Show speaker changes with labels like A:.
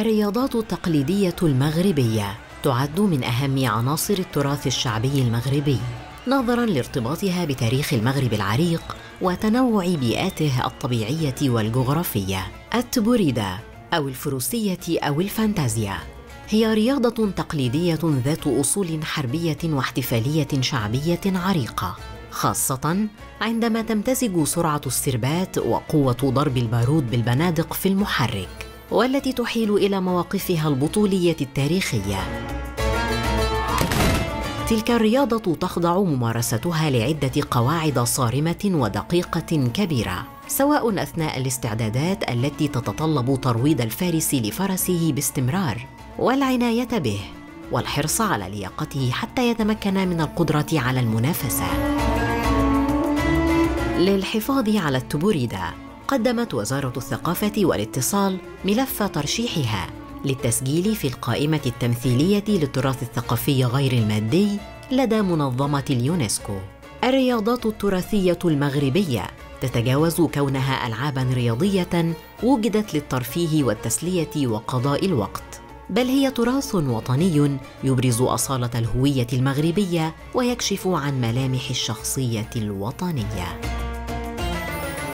A: الرياضات التقليدية المغربية تعد من أهم عناصر التراث الشعبي المغربي، نظراً لارتباطها بتاريخ المغرب العريق وتنوع بيئاته الطبيعية والجغرافية. التبوريدة أو الفروسية أو الفانتازيا هي رياضة تقليدية ذات أصول حربية واحتفالية شعبية عريقة، خاصة عندما تمتزج سرعة السربات وقوة ضرب البارود بالبنادق في المحرك، والتي تحيل إلى مواقفها البطولية التاريخية. تلك الرياضة تخضع ممارستها لعدة قواعد صارمة ودقيقة كبيرة، سواء أثناء الاستعدادات التي تتطلب ترويض الفارس لفرسه باستمرار والعناية به والحرص على لياقته حتى يتمكن من القدرة على المنافسة. للحفاظ على التبوريدة، قدمت وزارة الثقافة والاتصال ملف ترشيحها للتسجيل في القائمة التمثيلية للتراث الثقافي غير المادي لدى منظمة اليونسكو. الرياضات التراثية المغربية تتجاوز كونها ألعاباً رياضية وجدت للترفيه والتسلية وقضاء الوقت، بل هي تراث وطني يبرز أصالة الهوية المغربية ويكشف عن ملامح الشخصية الوطنية.